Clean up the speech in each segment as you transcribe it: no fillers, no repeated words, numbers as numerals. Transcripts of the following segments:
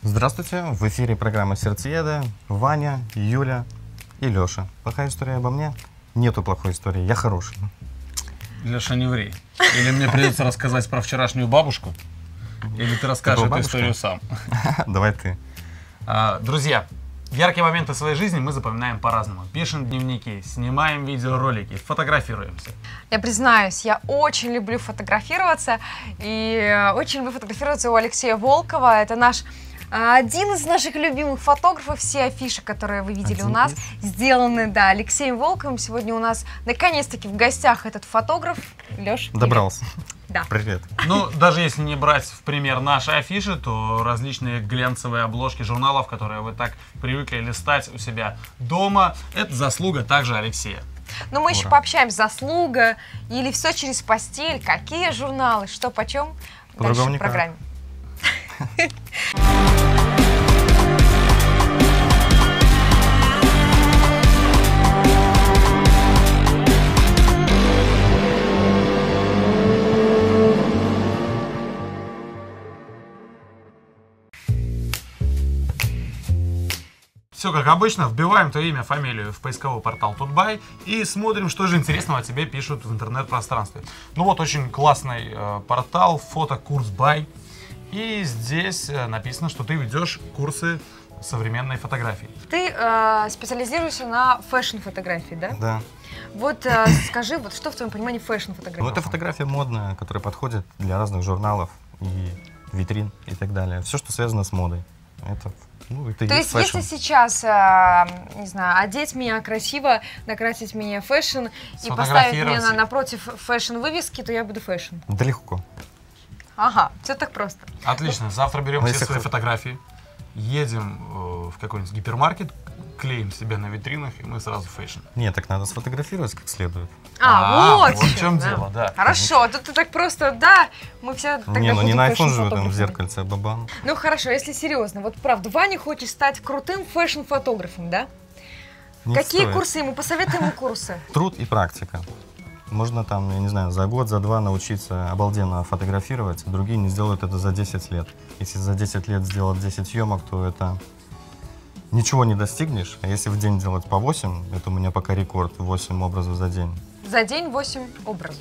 Здравствуйте, в эфире программа «Сердцееды». Ваня, Юля и Леша. Плохая история обо мне? Нету плохой истории, я хороший. Леша, не ври. Или мне придется рассказать про вчерашнюю бабушку, или ты расскажешь эту историю сам. Давай ты. Друзья, яркие моменты своей жизни мы запоминаем по-разному. Пишем дневники, снимаем видеоролики, фотографируемся. Я признаюсь, я очень люблю фотографироваться. И очень люблю фотографироваться у Алексея Волкова. Это один из наших любимых фотографов. Все афиши, которые вы видели у нас, сделаны, да, Алексеем Волковым. Сегодня у нас наконец-таки в гостях этот фотограф. Леш, добрался. Да. Привет. Ну, даже если не брать в пример наши афиши, то различные глянцевые обложки журналов, которые вы так привыкли листать у себя дома, это заслуга также Алексея. Но мы еще пообщаемся, заслуга или все через постель, какие журналы, что почем, дальше в программе. Все как обычно, вбиваем твое имя, фамилию в поисковой портал Тутбай и смотрим, что же интересного о тебе пишут в интернет-пространстве. Ну вот очень классный портал Фотокурс.бай. И здесь написано, что ты ведешь курсы современной фотографии. Ты специализируешься на фэшн-фотографии, да? Да. Вот скажи, вот что в твоем понимании фэшн-фотография? Ну, это фотография модная, которая подходит для разных журналов и витрин и так далее. Все, что связано с модой. Это, ну, это То есть, фэшн. если сейчас, не знаю, одеть меня красиво, накрасить меня фэшн и поставить меня напротив фэшн-вывески, то я буду фэшн. Да легко. Ага, все так просто. Отлично, завтра берем все свои фотографии, едем в какой-нибудь гипермаркет, клеим себя на витринах, и мы сразу фэшн. Нет, так надо сфотографировать как следует. Вот в чем дело, да. Хорошо, тут ты так просто, да, мы все тогда Не, ну не на iPhone же в фэшн-фотографами. этом зеркальце, бабан. Ну хорошо, если серьезно, вот правда, Ваня хочет стать крутым фэшн-фотографом, да? Не Какие стоит. курсы ему? Посоветуй ему курсы. Труд и практика. Можно там, я не знаю, за год, за два научиться обалденно фотографировать, а другие не сделают это за 10 лет. Если за 10 лет сделать 10 съемок, то это ничего не достигнешь. А если в день делать по 8, это у меня пока рекорд, 8 образов за день. За день 8 образов.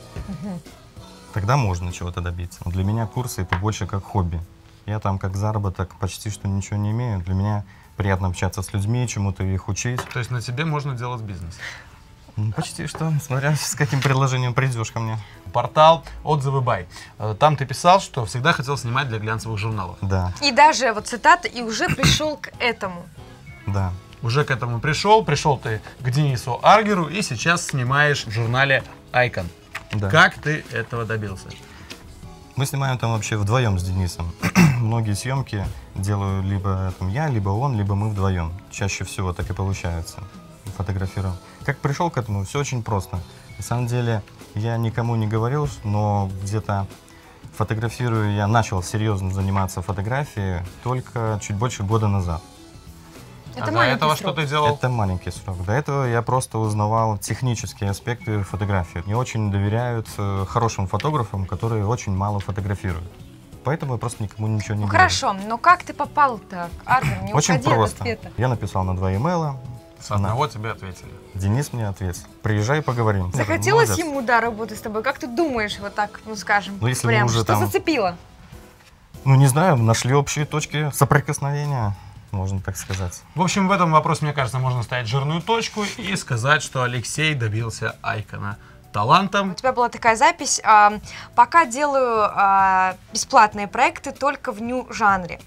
Тогда можно чего-то добиться. Но для меня курсы это больше как хобби. Я там как заработок почти что ничего не имею. Для меня приятно общаться с людьми, чему-то их учить. То есть на тебе можно делать бизнес? Ну, почти что, смотря с каким предложением придешь ко мне. Портал «Отзывы Бай». Там ты писал, что всегда хотел снимать для глянцевых журналов. Да. И даже вот цитата, и уже пришел к этому. Да. Уже к этому пришел ты к Денису Аргеру и сейчас снимаешь в журнале Icon. Да. Как ты этого добился? Мы снимаем там вообще вдвоем с Денисом. Многие съемки делаю либо там я, либо он, либо мы вдвоем. Чаще всего так и получается. Фотографируем. Как пришел к этому, все очень просто. На самом деле, я никому не говорил, но где-то фотографирую, я начал серьезно заниматься фотографией только чуть больше года назад. Это до этого что ты делал? Это маленький срок. До этого я просто узнавал технические аспекты фотографии. Мне очень доверяют хорошим фотографам, которые очень мало фотографируют. Поэтому я просто никому ничего не говорю. Хорошо, но как ты попал-то к Аргеру? Не очень уходи от просто. ответа. Я написал на 2 имейла. С одного тебе ответили. Денис мне ответил. Приезжай, поговорим. Захотелось Молодец. ему, да, работать с тобой? Как ты думаешь, вот так, ну скажем, Ну, если прям, мы уже что там- зацепило? Ну, не знаю, нашли общие точки соприкосновения, можно так сказать. В общем, в этом вопросе, мне кажется, можно ставить жирную точку и сказать, что Алексей добился Айкона талантом. У тебя была такая запись. Пока делаю бесплатные проекты только в нью-жанре.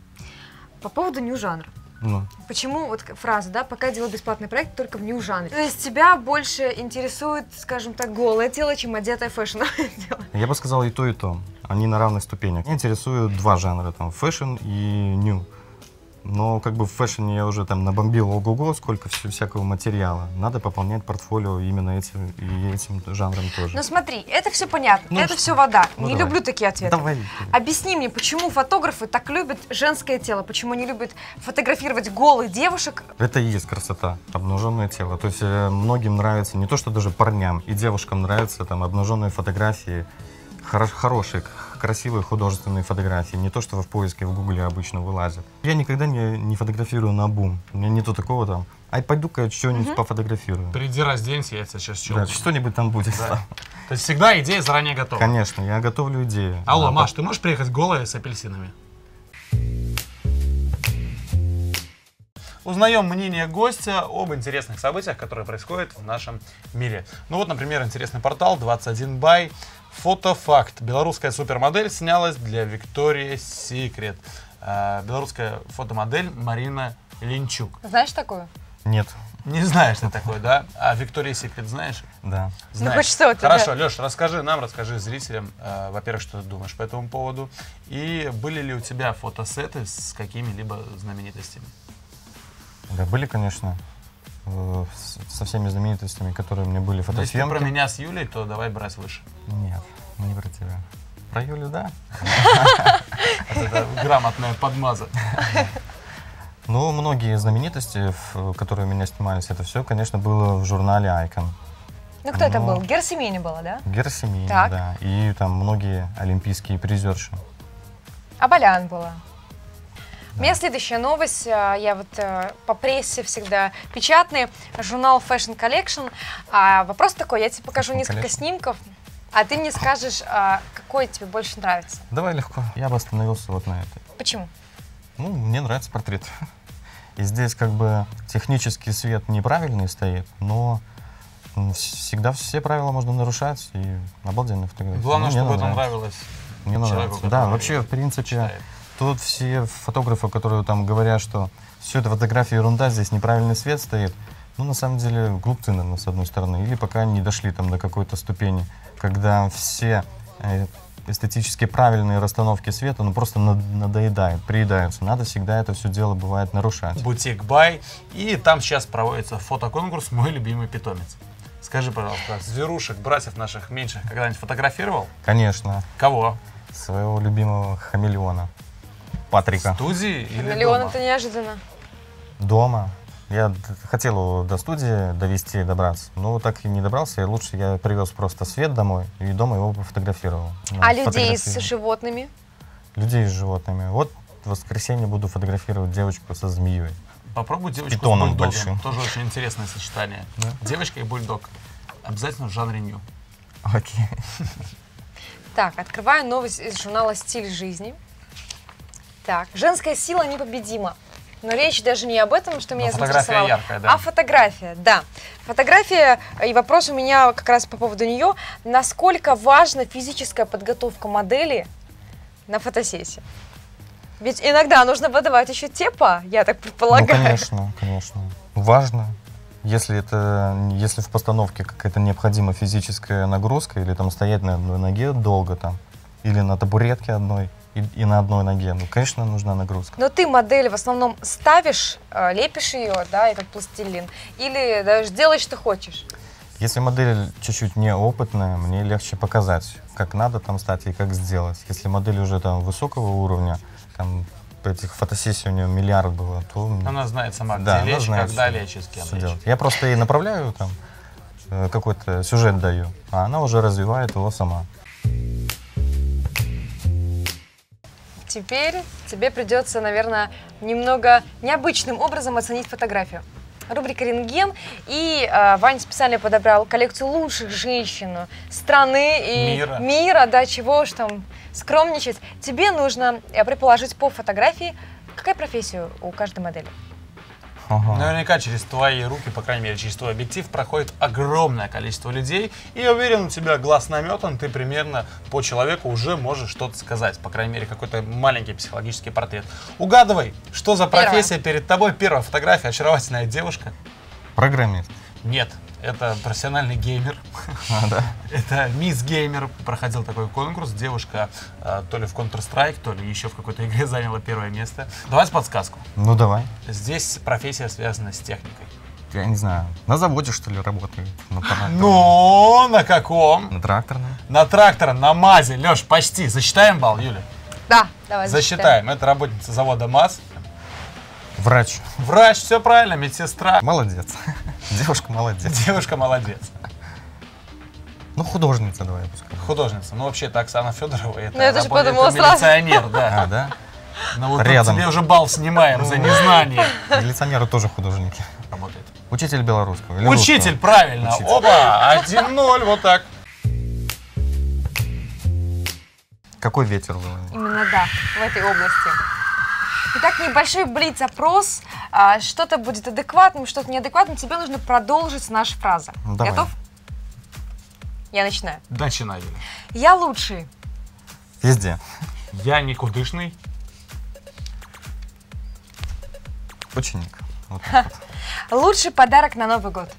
По поводу нью-жанра. Ну, Почему вот фраза, да, пока делаю бесплатный проект только в нью-жанре? То есть тебя больше интересует, скажем так, голое тело, чем одетое фэшновое тело? я бы сказал и то, и то. Они на равных ступенях. Меня интересуют два жанра, там, фэшн и нью. Но как бы в фэшне я уже там набомбил ого-го, сколько всякого материала. Надо пополнять портфолио именно этим жанром тоже. Ну смотри, это все понятно, Ну, это все вода. ну, Не давай. люблю такие ответы. Давай. Объясни мне, почему фотографы так любят женское тело, почему они любят фотографировать голых девушек? Это и есть красота, обнаженное тело. То есть многим нравится, не то что даже парням, и девушкам нравятся там обнаженные фотографии хорошие, красивые художественные фотографии. Не то, что в поиске в Гугле обычно вылазят. Я никогда не фотографирую на бум. У меня нету такого там. Ай, пойду-ка что-нибудь пофотографирую. Приди, разденься, я тебя сейчас Да, щелкну. что-нибудь там будет. Да. То есть всегда идея заранее готова. Конечно, я готовлю идею. Алло, Маш, ты можешь приехать голая с апельсинами? Узнаем мнение гостя об интересных событиях, которые происходят в нашем мире. Ну вот, например, интересный портал 21by. Фотофакт. Белорусская супермодель снялась для Victoria's Secret. Белорусская фотомодель Марина Линчук. Знаешь такую? Нет. Не знаешь, что такое, да? А Victoria's Secret знаешь? Да. Знаешь. хоть что-то, Хорошо, да. Леш, расскажи нам, расскажи зрителям, во-первых, что ты думаешь по этому поводу. И были ли у тебя фотосеты с какими-либо знаменитостями? Да, были, конечно, со всеми знаменитостями, которые у меня были Но если фотосъемки. про меня с Юлей, то давай брать выше. Нет, не про тебя. Про Юлю, да. Это грамотная подмаза. Ну, многие знаменитости, которые у меня снимались, это все, конечно, было в журнале Icon. Ну, кто это Ну, был? Герсимини была, да? Герсимини, Так. да. И там многие олимпийские призерши. Абалян была. У меня следующая новость. Я вот по прессе всегда печатный. Журнал Fashion Collection. Вопрос такой, я тебе покажу Fashion несколько Collection. снимков, а ты мне скажешь, какой тебе больше нравится. Давай легко. Я бы остановился вот на этой. Почему? Ну, мне нравится портрет. И здесь как бы технический свет неправильный стоит, но всегда все правила можно нарушать, и обалденная фотография. Главное, Ну, мне чтобы это нравится. нравилось Мне человеку, нравится. Да, который вообще, в принципе, читает. тут все фотографы, которые там говорят, что все это фотография ерунда, здесь неправильный свет стоит, ну, на самом деле, глупцы, наверное, с одной стороны. Или пока не дошли там до какой-то ступени, когда все эстетически правильные расстановки света, ну, просто надоедают, приедаются. Надо всегда это все дело, бывает, нарушать. Бутик Бай. И там сейчас проводится фотоконкурс «Мой любимый питомец». Скажи, пожалуйста, зверушек, братьев наших меньших когда-нибудь фотографировал? Конечно, Кого? своего любимого хамелеона, Патрика. В студии или Миллион дома? это неожиданно. Дома. Я хотел его до студии довести, добраться, но так и не добрался. И лучше я привез просто свет домой и дома его пофотографировал. А людей с Фотографировал. животными? Людей с животными. Вот в воскресенье буду фотографировать девочку со змеей. Попробуй девочку питоном с бульдогом. большим. Тоже очень интересное сочетание. Да? Девочка и бульдог. Обязательно в жанре нью. Окей. Так, открываю новость из журнала «Стиль жизни». Так, женская сила непобедима. Но речь даже не об этом, что меня фотография заинтересовало, яркая, да. а фотография, да. Фотография, и вопрос у меня как раз по поводу нее. Насколько важна физическая подготовка модели на фотосессии? Ведь иногда нужно выдавать еще тепа, я так предполагаю. Ну, конечно, конечно. Важно. Если в постановке какая-то необходима физическая нагрузка, или там стоять на одной ноге долго там, или на табуретке одной, и на одной ноге, ну, конечно, нужна нагрузка. Но ты модель в основном ставишь, лепишь ее, да, и как пластилин, или даже делаешь, что хочешь? Если модель чуть-чуть неопытная, мне легче показать, как надо там стать и как сделать. Если модель уже там высокого уровня, там этих фотосессий у нее миллиард было, то... Она знает сама, Да, где она лечь, знает, когда что- лечь и с кем что лечь. делать. Я просто ей направляю там какой-то сюжет даю, а она уже развивает его сама. Теперь тебе придется, наверное, немного необычным образом оценить фотографию. Рубрика «Рентген». И Ваня специально подобрал коллекцию лучших женщин страны и Мира. да, чего уж там скромничать. Тебе нужно предположить по фотографии, какая профессия у каждой модели. Ага. Наверняка через твои руки, по крайней мере, через твой объектив проходит огромное количество людей. И я уверен, у тебя глаз наметан, ты примерно по человеку уже можешь что-то сказать. По крайней мере, какой-то маленький психологический портрет. Угадывай, что за Первая. профессия перед тобой. Первая фотография, очаровательная девушка. Программист. Нет, это профессиональный геймер. Да. Это Мисс Геймер. Проходил такой конкурс. Девушка то ли в Counter-Strike, то ли еще в какой-то игре заняла первое место. Давайте подсказку. Ну давай. Здесь профессия связана с техникой. Я не знаю, на заводе что ли работает? На тракторном? Но на каком? На тракторном? На тракторном, на МАЗе. Леш, почти. Засчитаем балл, Юля? Да, давай Засчитаем. Это работница завода МАЗ. Врач. Врач, все правильно, медсестра. Молодец. Девушка молодец. Девушка молодец. Ну, художница, давай пускай. Художница. Ну, вообще-то Оксана Федорова, это, Ну, я тоже подумала это сразу. милиционер, да. А, да? Ну, вот Рядом. тут тебе уже балл снимаем за незнание. Милиционеры тоже художники. Работает. Учитель белорусского. или Учитель, русского. правильно. Учитель. Опа, 1-0, вот так. Какой ветер был? Именно да, в этой области. Итак, небольшой блиц-опрос. Что-то будет адекватным, что-то неадекватным. Тебе нужно продолжить наши фразы. Ну, давай. Готов? Я начинаю. Начинай. Я лучший. Везде. Я никудышный. Ученик. Вот так вот. Лучший подарок на Новый год.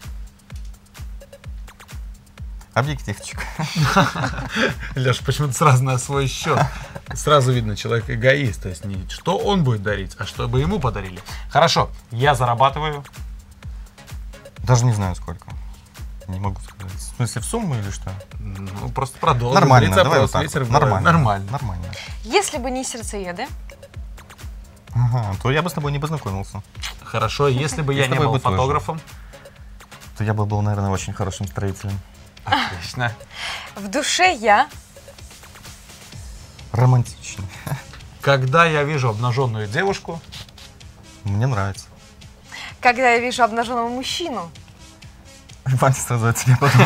Объективчик. Леша, почему-то сразу на свой счет. Сразу видно, человек эгоист. То есть не что он будет дарить, а что бы ему подарили. Хорошо, я зарабатываю. Даже не знаю сколько. Не могу сказать. В смысле, в сумму или что? Ну, просто продолжим. Нормально, Блиц-опрос, давай вот так. ветер в Вот. голове. Нормально. Нормально. Нормально. Если бы не сердцееды. Ага, то я бы с тобой не познакомился. Хорошо, если бы я с не тобой был бы тоже. фотографом. То я бы был, наверное, очень хорошим строителем. Отлично. В душе я. Романтичный. Когда я вижу обнаженную девушку, Мне нравится. Когда я вижу обнаженного мужчину. Ваня сразу о тебе подумал.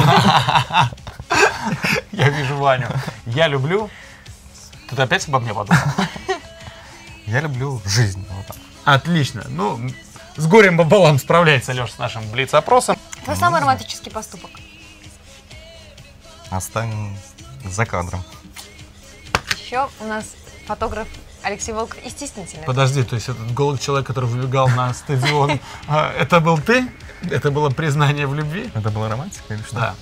я вижу Ваню. Я люблю. Тут опять обо мне подумал. Я люблю жизнь. Вот так. Отлично. Ну, с горем пополам справляется Леша с нашим блиц-опросом. Твой самый романтический поступок. Оставим за кадром. Еще у нас фотограф Алексей Волков и стеснительный. Подожди, то есть этот голый человек, который выбегал на стадион, это был ты? Это было признание в любви? Это была романтика или что? Да.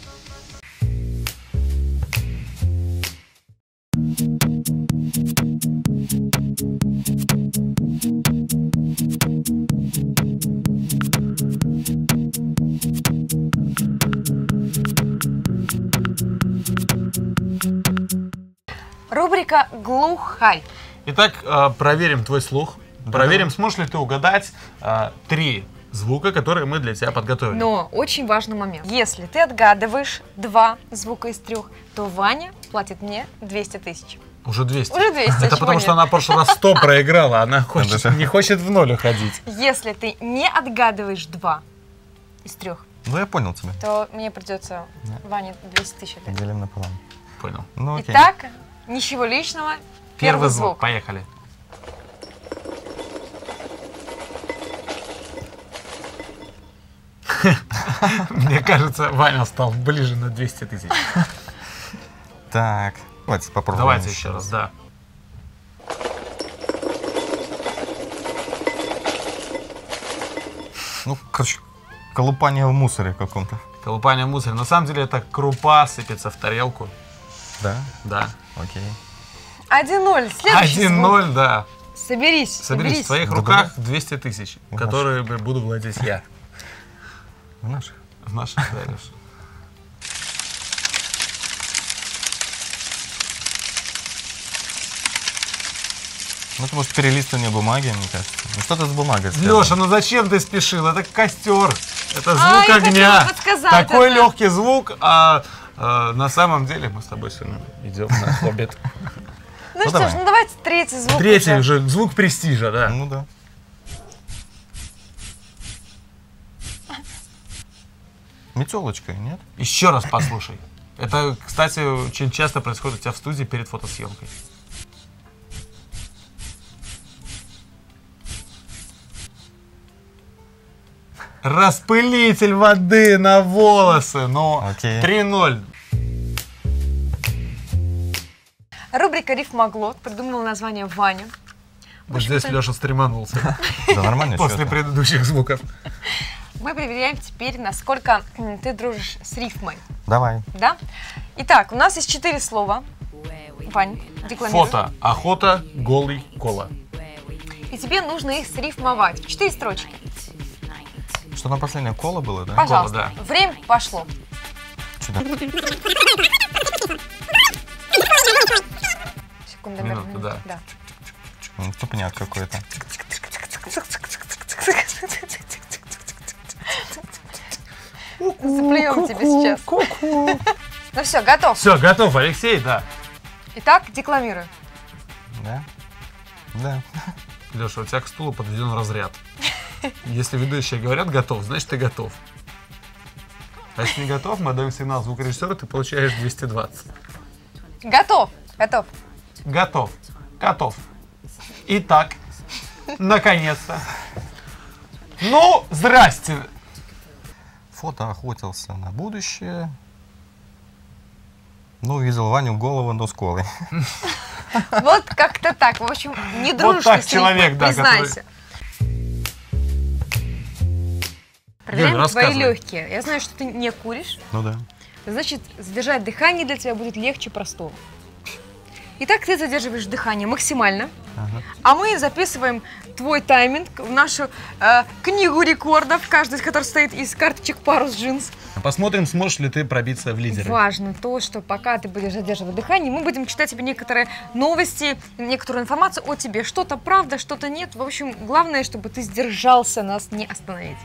Рубрика «Глухарь». Итак, проверим твой слух. Проверим, сможешь ли ты угадать 3 звука, которые мы для тебя подготовили. Но очень важный момент. Если ты отгадываешь 2 звука из 3, то Ваня платит мне 200 тысяч. Уже 200. Уже 200, Это чего потому, нет? что она в прошлый раз 100 проиграла, она не хочет в ноль уходить. Если ты не отгадываешь 2 из 3, Ну, я понял тебя. то мне придется Ване 200 тысяч отдать. Делим напополам. Понял. Ну, окей. Итак, ничего личного. Первый звук. Поехали. Мне кажется, Ваня стал ближе на 200 тысяч. Так, давайте попробуем. Давайте еще раз, да. Ну, короче, колупание в мусоре каком-то. Колупание мусора. На самом деле это крупа сыпется в тарелку. Да? Да. Окей. 1-0. Следующий звук. 1-0, да. Соберись. Соберись, в твоих Да, руках 200 тысяч, В которые буду владеть я. В наших. В наших, да, Леша. Ну, это может перелистывание бумаги, мне кажется. Ну, что-то с бумагой связано. Леша, ну зачем ты спешил? Это костер. Это А, звук я огня. хотела подсказать Такой это. легкий звук, а на самом деле мы с тобой сегодня идем на обед. Ну что давай. ж, ну давайте третий звук. Третий уже звук престижа, да. Ну да. Метелочкой, нет? Еще раз послушай. Это, кстати, очень часто происходит у тебя в студии перед фотосъемкой. Распылитель воды на волосы. Ну, Окей. 3-0. Рубрика «Рифмоглот» придумала название Ваня. Вот здесь Леша стреманулся Да нормально. после чё-то. предыдущих звуков. Мы проверяем теперь, насколько ты дружишь с рифмой. Давай. Да? Итак, у нас есть 4 слова. Вань, декламируй. Фото, охота, голый, кола. И тебе нужно их срифмовать. В 4 строчки. Что там последнее коло было, да? Пожалуйста. да. Время пошло. Сюда. Секунда, Минута, наверное. да. Тупняк какой-то. Заплюем тебе сейчас. Ну все, готов. Все, готов, Алексей, да. Итак, декламирую. Да? Да. Леша, у тебя к стулу подведен разряд. Если ведущие говорят готов, значит ты готов. А если не готов, мы даем сигнал звукорежиссера, ты получаешь 220. Готов. Готов. Готов. Готов. Итак, наконец-то. Ну, здрасте. Фото охотился на будущее. Ну, увидел Ваню голову до сколы. Вот как-то так. В общем, не дружишь так ты с человек, рифмой, да, признайся. Проверяем Юль, твои рассказывай. легкие. Я знаю, что ты не куришь. Ну да. Значит, задержать дыхание для тебя будет легче простого. Итак, ты задерживаешь дыхание максимально, Ага. а мы записываем твой тайминг в нашу книгу рекордов, каждый из которых состоит из карточек парус джинс. Посмотрим, сможешь ли ты пробиться в лидеры. Важно то, что пока ты будешь задерживать дыхание, мы будем читать тебе некоторые новости, некоторую информацию о тебе. Что-то правда, что-то нет. В общем, главное, чтобы ты сдержался, нас не остановить.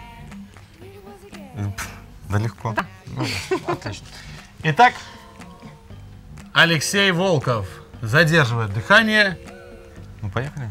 Да легко. Ну, отлично. Итак, Алексей Волков задерживает дыхание. Ну, поехали.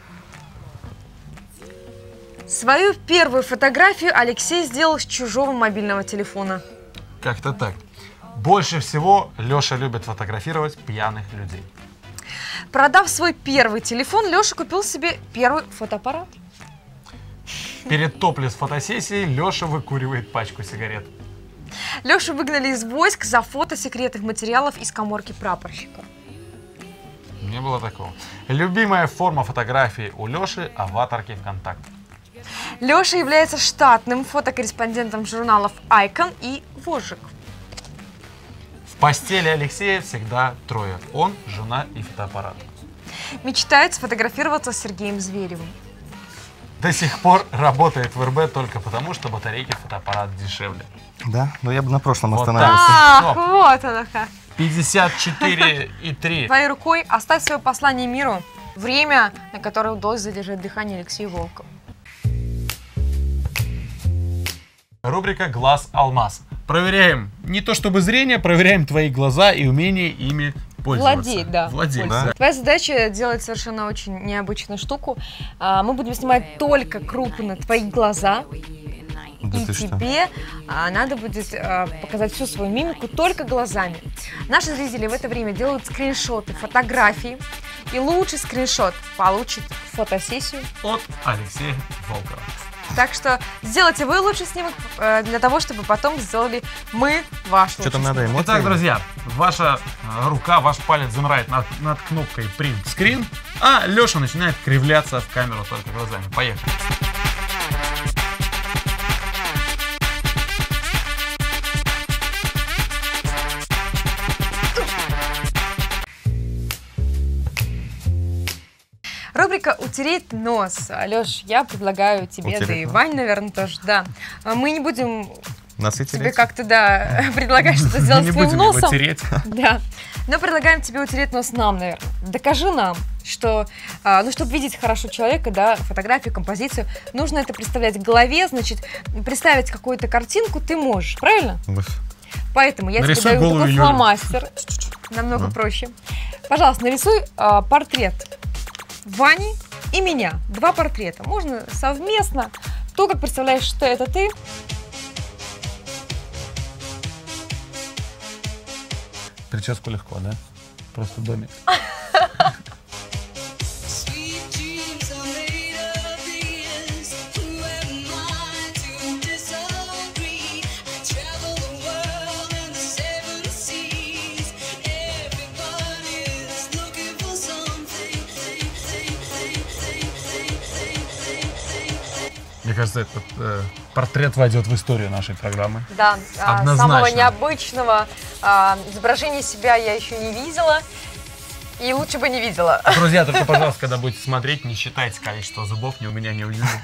Свою первую фотографию Алексей сделал с чужого мобильного телефона. Как-то так. Больше всего Леша любит фотографировать пьяных людей. Продав свой первый телефон, Леша купил себе первый фотоаппарат. Перед топлес-фотосессией Леша выкуривает пачку сигарет. Лешу выгнали из войск за фото секретных материалов из каморки прапорщика. Не было такого. Любимая форма фотографии у Леши – аватарки ВКонтакте. Леша является штатным фотокорреспондентом журналов Icon и Вожик. В постели Алексея всегда трое. Он, жена и фотоаппарат. Мечтает сфотографироваться с Сергеем Зверевым. До сих пор работает в РБ только потому, что батарейки в фотоаппарат дешевле. Да? Но я бы на прошлом Вот остановился. Ах, Стоп. вот оно как. 54,3. Твоей рукой оставь свое послание миру. Время, на которое удалось задержать дыхание Алексею Волкову. Рубрика «Глаз-алмаз». Проверяем не то чтобы зрение, проверяем твои глаза и умение ими пользоваться. Владеть, да. Владеть, Да. да. Твоя задача делать совершенно очень необычную штуку. Мы будем снимать только крупно твои глаза. Да И ты что? тебе надо будет показать всю свою мимику только глазами. Наши зрители в это время делают скриншоты, фотографии. И лучший скриншот получит фотосессию. От Алексея Волкова. Так что сделайте вы лучший снимок для того, чтобы потом сделали мы ваш Что лучший там надо, снимок. эмоции? Итак, друзья, ваша рука, ваш палец замирает над кнопкой Print Screen, а Леша начинает кривляться в камеру только глазами. Поехали. Рубрика «Утереть нос». Леш, я предлагаю тебе, Утереть да и нос. Вань, наверное, тоже, да. Мы не будем Насытили? тебе как-то, да, предлагать что-то сделать Не с твоим будем его носом. тереть. Да. Но предлагаем тебе утереть нос нам, наверное. Докажи нам, что, ну, чтобы видеть хорошо человека, да, фотографию, композицию, нужно это представлять в голове, значит, представить какую-то картинку ты можешь, правильно? Уф. Поэтому я Нарисуй тебе даю голую такой Юлю. фломастер, намного проще. Пожалуйста, нарисуй портрет Вани и меня. Два портрета. Можно совместно. То, как представляешь, что это ты. Прическу легко, да? Просто домик. Sweet dreams are made of these. Who am I to disagree? I travel the world and the seven seas. Everybody's looking for something. Мне кажется, этот портрет войдет в историю нашей программы. Да, Однозначно. самого необычного изображения себя я еще не видела. И лучше бы не видела. Друзья, только, пожалуйста, когда будете смотреть, не считайте количество зубов ни у меня, ни у Юли.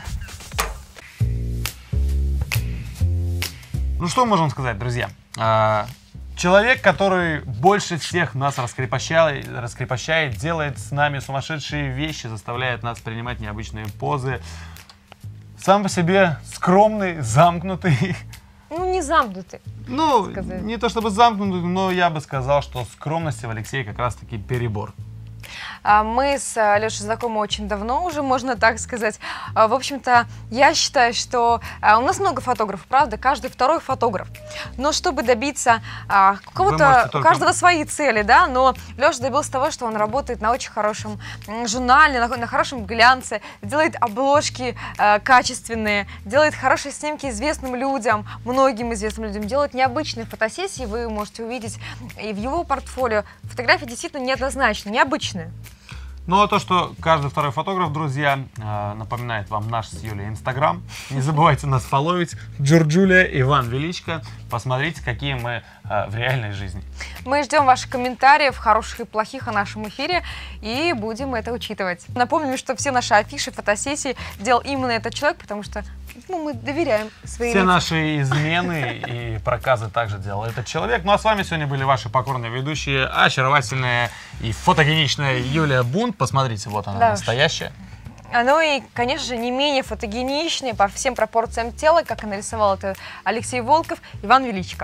Ну что можем сказать, друзья? Человек, который больше всех нас раскрепощает, делает с нами сумасшедшие вещи, заставляет нас принимать необычные позы. Сам по себе скромный, замкнутый. Ну, не не замкнуты. Ну, сказать. не то чтобы замкнутый, но я бы сказал, что скромности в Алексее как раз-таки перебор. Мы с Лешей знакомы очень давно уже, можно так сказать. В общем-то, я считаю, что у нас много фотографов, правда, каждый второй фотограф. Но чтобы добиться у кого-то, у каждого свои цели, да, но Леша добился того, что он работает на очень хорошем журнале, на хорошем глянце, делает обложки качественные, делает хорошие снимки известным людям, многим известным людям, делает необычные фотосессии, вы можете увидеть и в его портфолио. Фотографии действительно неоднозначные, необычные. Ну, а то, что каждый второй фотограф, друзья, напоминает вам наш с Юлей Инстаграм. Не забывайте нас фолловить. Джорджулия, Иван Величко. Посмотрите, какие мы в реальной жизни. Мы ждем ваших комментариев, хороших и плохих, о нашем эфире, и будем это учитывать. Напомним, что все наши афиши, фотосессии делал именно этот человек, потому что мы доверяем своим Все лицам. наши измены и проказы также делал этот человек. Ну, а с вами сегодня были ваши покорные ведущие, очаровательная и фотогеничная Юлия Бунт. Посмотрите, вот она, Да уж. настоящая. Ну и, конечно же, не менее фотогеничный по всем пропорциям тела, как и нарисовал это Алексей Волков, Иван Величко.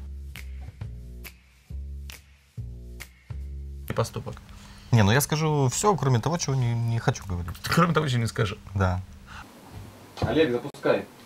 И поступок. Не, ну я скажу все, кроме того, чего не хочу говорить. Кроме того, еще не скажу. Да. Олег, запускай.